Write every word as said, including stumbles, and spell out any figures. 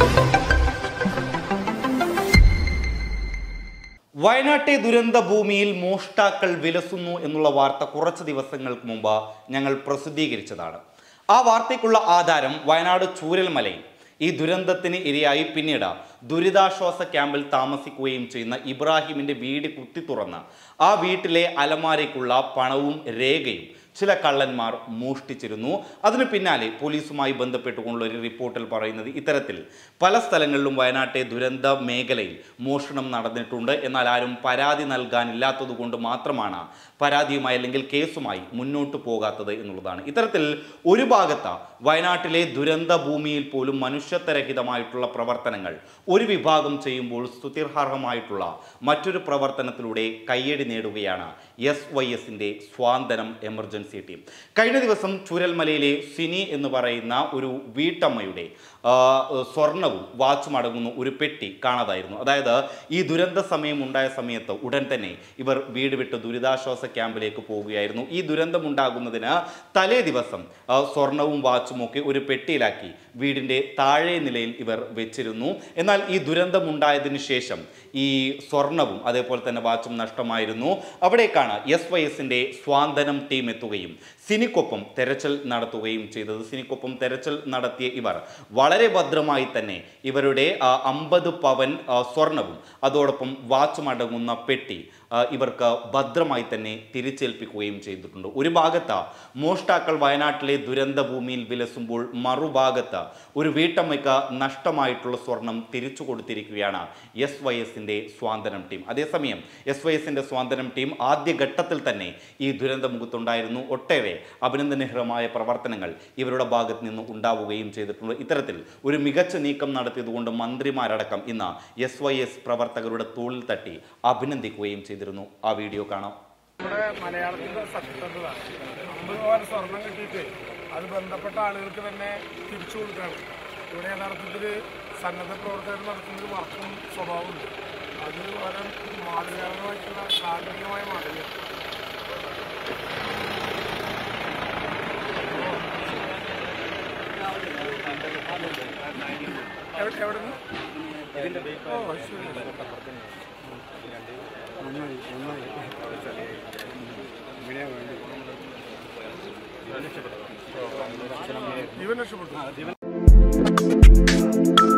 വയനാട്ടെ ദുരന്ത ഭൂമിയിൽ മോഷ്ടാക്കൾ വിലസുന്നു എന്നുള്ള വാർത്ത കുറച്ച് ദിവസങ്ങൾക്ക് മുമ്പ് ഞങ്ങൾ പ്രസിദ്ധീകരിച്ചതാണ്. ആ വാർത്തയ്ക്കുള്ള ആധാരം വയനാട് ചൂരൽമലയിൽ ഈ ദുരന്തത്തിന് ഇരയായി പിന്നീട് ദുരിതാശ്വാസ ക്യാമ്പിൽ താമസിക്കുകയും ചെയ്യുന്ന ഇബ്രാഹിമിന്റെ വീട് കുത്തി തുറന്ന് ആ വീട്ടിലെ അലമാരയ്ക്കുള്ള പണവും രേഖയും ചില കള്ളന്മാർ മോഷ്ടിച്ചിരുന്നു. അതിനു പിന്നാലെ പോലീസുമായി ബന്ധപ്പെട്ടുകൊണ്ടുള്ള ഒരു റിപ്പോർട്ടിൽ പറയുന്നത് ഇത്തരത്തിൽ പല സ്ഥലങ്ങളിലും വയനാട്ടെ ദുരന്ത മേഖലയിൽ മോഷണം നടന്നിട്ടുണ്ട്. എന്നാൽ ആരും പരാതി നൽകാനില്ലാത്തത് കൊണ്ട് മാത്രമാണ് പരാതിയുമായി അല്ലെങ്കിൽ കേസുമായി മുന്നോട്ട് പോകാത്തത് എന്നുള്ളതാണ്. ഇത്തരത്തിൽ ഒരു ഭാഗത്ത് വയനാട്ടിലെ ദുരന്ത ഭൂമിയിൽ പോലും മനുഷ്യത്വരഹിതമായിട്ടുള്ള പ്രവർത്തനങ്ങൾ ഒരു വിഭാഗം ചെയ്യുമ്പോൾ സ്തുത്യർഹമായിട്ടുള്ള മറ്റൊരു പ്രവർത്തനത്തിലൂടെ കയ്യടി നേടുകയാണ് എസ് വൈ എസിന്റെ സ്വാന്തനം എമർജൻസി ടീം. കഴിഞ്ഞ ദിവസം ചൂരൽമലയിലെ സിനി എന്ന് പറയുന്ന ഒരു വീട്ടമ്മയുടെ സ്വർണവും വാച്ചും അടങ്ങുന്ന ഒരു പെട്ടി കാണാതായിരുന്നു. അതായത് ഈ ദുരന്ത സമയം ഉണ്ടായ സമയത്ത് ഉടൻ തന്നെ ഇവർ വീട് വിട്ട് ദുരിതാശ്വാസ ക്യാമ്പിലേക്ക് പോവുകയായിരുന്നു. ഈ ദുരന്തം ഉണ്ടാകുന്നതിന് തലേ ദിവസം സ്വർണവും വാച്ചും ഒക്കെ ഒരു പെട്ടിയിലാക്കി വീടിൻ്റെ താഴെ നിലയിൽ ഇവർ വെച്ചിരുന്നു. എന്നാൽ ഈ ദുരന്തം ഉണ്ടായതിനു ശേഷം ഈ സ്വർണവും അതേപോലെ തന്നെ വാച്ചും നഷ്ടമായിരുന്നു. അവിടേക്കാണ് എസ് വൈ എസിന്റെ സ്വാന്തനം ടീം എത്തുകയും സിനിക്കൊപ്പം തെരച്ചിൽ നടത്തുകയും ചെയ്തത്. സിനിക്കൊപ്പം തെരച്ചിൽ നടത്തിയ ഇവർ വളരെ ഭദ്രമായി തന്നെ ഇവരുടെ അമ്പത് പവൻ സ്വർണവും അതോടൊപ്പം വാച്ചും അടങ്ങുന്ന പെട്ടി ഇവർക്ക് ഭദ്രമായി തന്നെ തിരിച്ചേൽപ്പിക്കുകയും ചെയ്തിട്ടുണ്ട്. ഒരു ഭാഗത്ത് മോഷ്ടാക്കൾ വയനാട്ടിലെ ദുരന്ത ഭൂമിയിൽ വിലസുമ്പോൾ മറുഭാഗത്ത് ഒരു വീട്ടമ്മയ്ക്ക് നഷ്ടമായിട്ടുള്ള സ്വർണം തിരിച്ചു കൊടുത്തിരിക്കുകയാണ് എസ് വൈ എസിന്റെ സ്വാന്തനം ടീം. അതേസമയം എസ് വൈ എസിന്റെ സ്വാന്തനം ടീം ആദ്യഘട്ടത്തിൽ തന്നെ ഈ ദുരന്തമുഖത്തുണ്ടായിരുന്നു. ഒട്ടേറെ അഭിനന്ദനീയമായ പ്രവർത്തനങ്ങൾ ഇവരുടെ ഭാഗത്ത് നിന്ന് ഉണ്ടാവുകയും ചെയ്തിട്ടുണ്ട്. ഇത്തരത്തിൽ ഒരു മികച്ച നീക്കം നടത്തിയതുകൊണ്ട് മന്ത്രിമാരടക്കം ഇന്ന് എസ് വൈ എസ് പ്രവർത്തകരുടെ തോളിൽ തട്ടി അഭിനന്ദിക്കുകയും ചെയ്തിരുന്നു. ആ വീഡിയോ കാണാം. നമ്മുടെ മലയാളത്തിന്റെ സത്യസന്ധതാണ്. അമ്പത് സ്വർണം കിട്ടിയിട്ട് അത് ബന്ധപ്പെട്ട ആളുകൾക്ക് തന്നെ തിരിച്ചു കൊടുക്കുകയാണ്. ഇവിടെ യഥാർത്ഥത്തിൽ സന്നദ്ധ പ്രവർത്തകർ നടത്തുന്നൊരു വർക്കും സ്വഭാവമുണ്ട്. അത് വളരെ മാതൃകാപരമായിട്ടുള്ള സാങ്കേതികമായ മാതൃക. എവിടെ ജീവൻ രക്ഷപ്പെട്ടു.